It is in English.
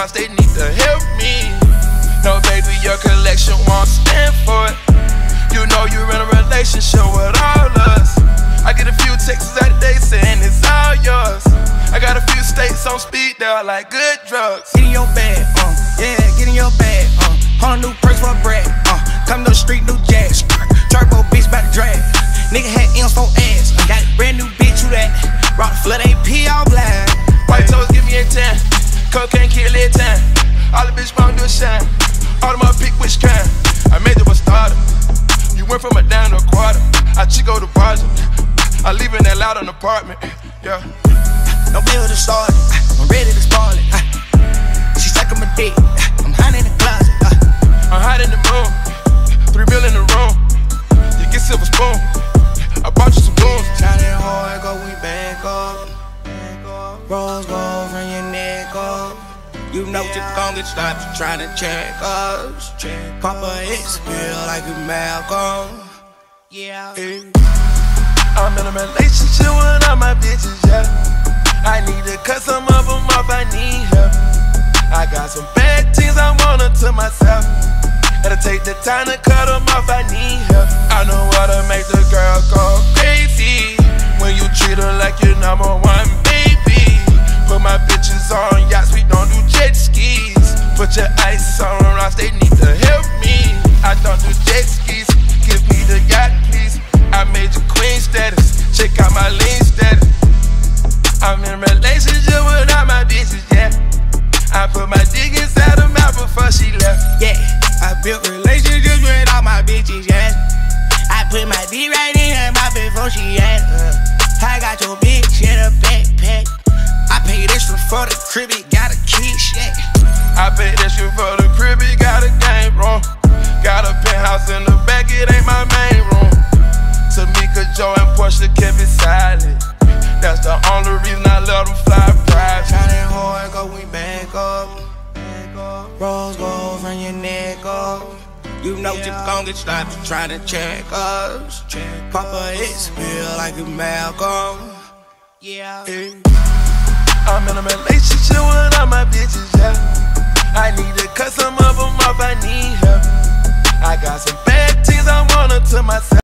lost, they need to help me. No, baby, your collection won't stand for it. You know you're in a relationship with all us. I get a few texts out a day saying it's all yours. I got a few states on speed dial like good drugs. Get in your bag, yeah, get in your bag, on a new purse for a brag, come to the street, new jazz, turbo bitch bout to drag. Nigga had M's for ass, got a brand new bitch, who that? Rock the flood AP all black. White toes give me a 10, cocaine kill it 10. All the bitch want to do a shine, all of my pick which kind. I made you a starter, you went from a dime to a quarter. I Chico the project, I live in that loud apartment, yeah. No bill to start it, I'm ready to spoil it. She suckin' my dick, I'm hot in the closet. I'm hot in the moon, 3 mil in the room. You get silver spoon, I bought you some booze. Shining hard, go we back up. Rose gold from your neck up. You know you gon' get stopped trying to check us. Papa X feel like a Malcolm. Yeah. I'm in a relationship with all my bitches, yeah. I need to cut some of them off, I need help. I got some bad things I want to myself. Gotta take the time to cut them off, I need help. I know how to make the girl go crazy when you treat her like your number one baby. Put my bitches on yachts, we don't do jet skis. Put your ice on rocks, they need to help me. I don't do jet skis, give me the yacht please. I made you queen status, check out my lean status. I'm in a relationship with all my bitches, yeah. I put my dick inside her mouth before she left. Yeah, I built relationships with all my bitches, yeah. I put my dick right in her mouth before she asked. I got your bitch in a backpack. I paid extra for the crib, it got a kiss, yeah. I paid extra for the crib, it got a game room. Got a penthouse in the back, it ain't my main room. Tamika, Joe, and Portia kept it silent. That's the only reason I let them fly private. Shining hard, go we back up. Rose gold from your neck up. You know you gon' get stopped trying to check us. Papa X feel like a Malcolm. Yeah. I'm in a relationship with all my bitches, yeah. I need to cut some of them off, I need help. I got some bad things I want to myself.